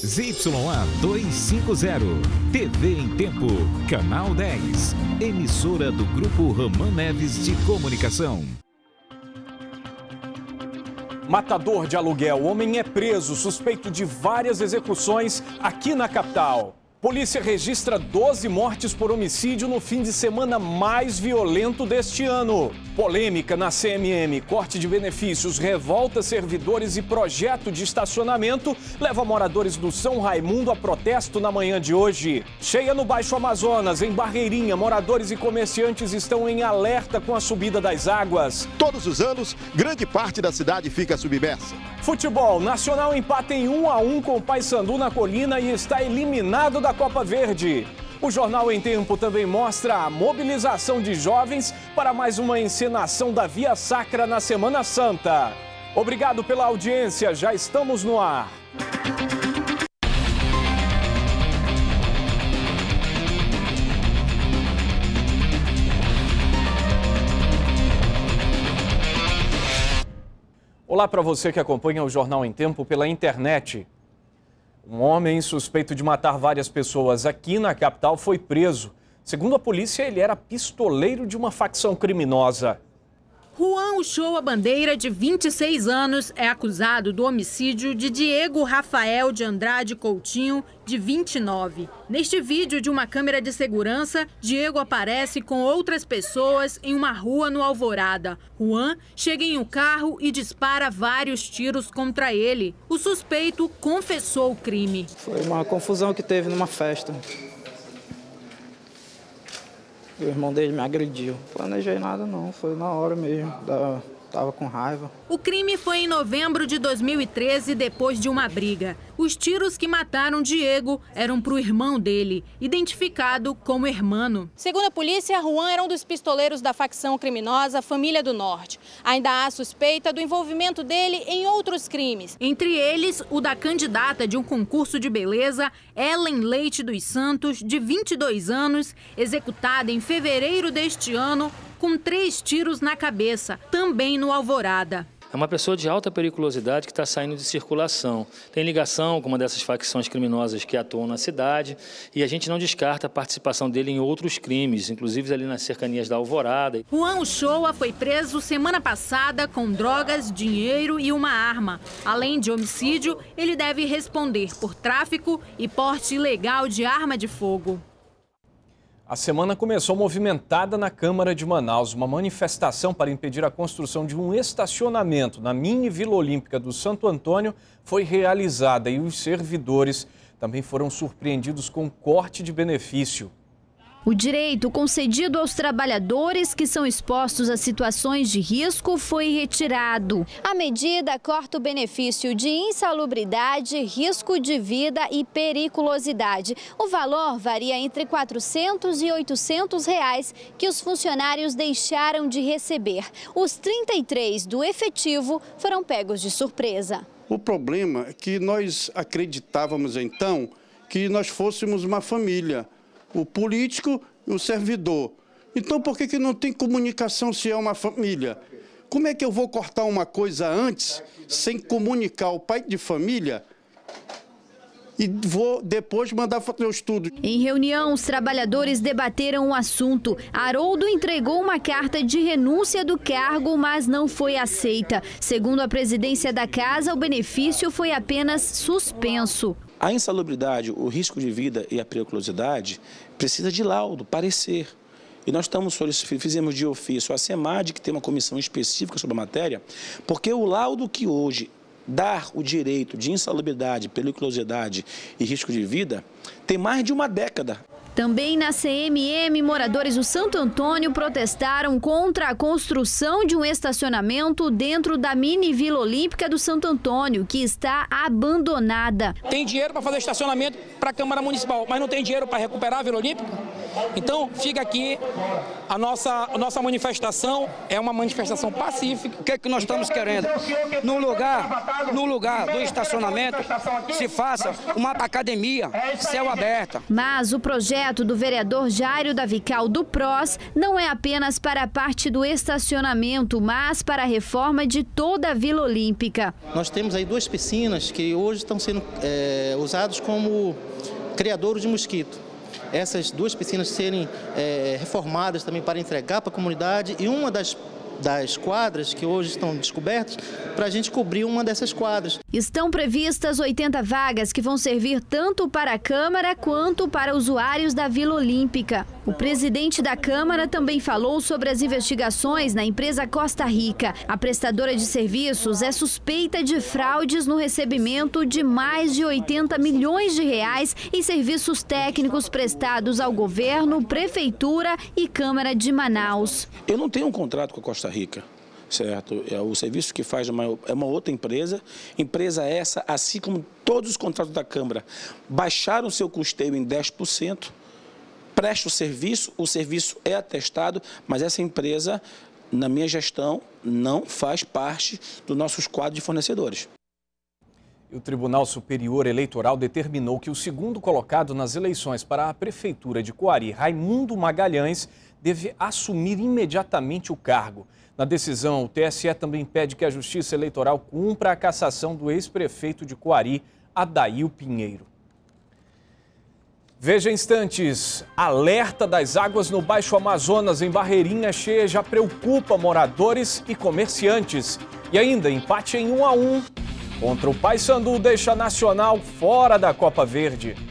ZYA 250, TV em Tempo, Canal 10, emissora do Grupo Ramã Neves de Comunicação. Matador de aluguel, homem é preso, suspeito de várias execuções aqui na capital. Polícia registra 12 mortes por homicídio no fim de semana mais violento deste ano. Polêmica na CMM, corte de benefícios, revolta servidores e projeto de estacionamento leva moradores do São Raimundo a protesto na manhã de hoje. Cheia no Baixo Amazonas, em Barreirinha, moradores e comerciantes estão em alerta com a subida das águas. Todos os anos, grande parte da cidade fica submersa. Futebol, Nacional empata em 1-1 com o Paysandu na Colina e está eliminado da Copa Verde. O Jornal em Tempo também mostra a mobilização de jovens para mais uma encenação da Via Sacra na Semana Santa. Obrigado pela audiência, já estamos no ar. Olá para você que acompanha o Jornal em Tempo pela internet. Um homem suspeito de matar várias pessoas aqui na capital foi preso. Segundo a polícia, ele era pistoleiro de uma facção criminosa. Juan Uchoa Bandeira, de 26 anos, é acusado do homicídio de Diego Rafael de Andrade Coutinho, de 29. Neste vídeo de uma câmera de segurança, Diego aparece com outras pessoas em uma rua no Alvorada. Juan chega em um carro e dispara vários tiros contra ele. O suspeito confessou o crime. Foi uma confusão que teve numa festa. O irmão dele me agrediu. Planejei nada não, foi na hora mesmo. Tava com raiva. O crime foi em novembro de 2013, depois de uma briga. Os tiros que mataram Diego eram para o irmão dele, identificado como Hermano. Segundo a polícia, Juan era um dos pistoleiros da facção criminosa Família do Norte. Ainda há suspeita do envolvimento dele em outros crimes. Entre eles, o da candidata de um concurso de beleza, Ellen Leite dos Santos, de 22 anos, executada em fevereiro deste ano, com 3 tiros na cabeça, também no Alvorada. É uma pessoa de alta periculosidade que está saindo de circulação. Tem ligação com uma dessas facções criminosas que atuam na cidade e a gente não descarta a participação dele em outros crimes, inclusive ali nas cercanias da Alvorada. Juan Uchoa foi preso semana passada com drogas, dinheiro e uma arma. Além de homicídio, ele deve responder por tráfico e porte ilegal de arma de fogo. A semana começou movimentada na Câmara de Manaus. Uma manifestação para impedir a construção de um estacionamento na mini Vila Olímpica do Santo Antônio foi realizada e os servidores também foram surpreendidos com corte de benefício. O direito concedido aos trabalhadores que são expostos a situações de risco foi retirado. A medida corta o benefício de insalubridade, risco de vida e periculosidade. O valor varia entre R$ 400 e R$ 800 que os funcionários deixaram de receber. Os 33 do efetivo foram pegos de surpresa. O problema é que nós acreditávamos então que nós fôssemos uma família. O político e o servidor. Então, por que não tem comunicação se é uma família? Como é que eu vou cortar uma coisa antes, sem comunicar o pai de família, e vou depois mandar fazer o estudo? Em reunião, os trabalhadores debateram o assunto. Haroldo entregou uma carta de renúncia do cargo, mas não foi aceita. Segundo a presidência da casa, o benefício foi apenas suspenso. A insalubridade, o risco de vida e a periculosidade precisa de laudo, parecer. E nós fizemos de ofício a SEMAD, que tem uma comissão específica sobre a matéria, porque o laudo que hoje dá o direito de insalubridade, periculosidade e risco de vida tem mais de uma década. Também na CMM, moradores do Santo Antônio protestaram contra a construção de um estacionamento dentro da mini Vila Olímpica do Santo Antônio, que está abandonada. Tem dinheiro para fazer estacionamento para a Câmara Municipal, mas não tem dinheiro para recuperar a Vila Olímpica? Então, fica aqui a nossa manifestação, é uma manifestação pacífica. O que é que nós estamos querendo? No lugar do estacionamento, se faça uma academia, céu aberto. Mas o projeto do vereador Jairo Davical do PROS não é apenas para a parte do estacionamento, mas para a reforma de toda a Vila Olímpica. Nós temos aí 2 piscinas que hoje estão sendo usadas como criadouros de mosquito. Essas 2 piscinas serem reformadas também para entregar para a comunidade e uma das quadras que hoje estão descobertas para a gente cobrir uma dessas quadras. Estão previstas 80 vagas que vão servir tanto para a Câmara quanto para usuários da Vila Olímpica. O presidente da Câmara também falou sobre as investigações na empresa Costa Rica. A prestadora de serviços é suspeita de fraudes no recebimento de mais de 80 milhões de reais em serviços técnicos prestados ao governo, prefeitura e Câmara de Manaus. Eu não tenho um contrato com a Costa Rica, certo? O serviço que faz é uma outra empresa. Empresa essa, assim como todos os contratos da Câmara, baixaram seu custeio em 10%, presta o serviço é atestado, mas essa empresa, na minha gestão, não faz parte dos nossos quadros de fornecedores. O Tribunal Superior Eleitoral determinou que o segundo colocado nas eleições para a Prefeitura de Coari, Raimundo Magalhães, deve assumir imediatamente o cargo. Na decisão, o TSE também pede que a Justiça Eleitoral cumpra a cassação do ex-prefeito de Coari, Adail Pinheiro. Veja instantes, alerta das águas no Baixo Amazonas em Barreirinha Cheia já preocupa moradores e comerciantes. E ainda, empate em 1-1 contra o Paysandu deixa Nacional fora da Copa Verde.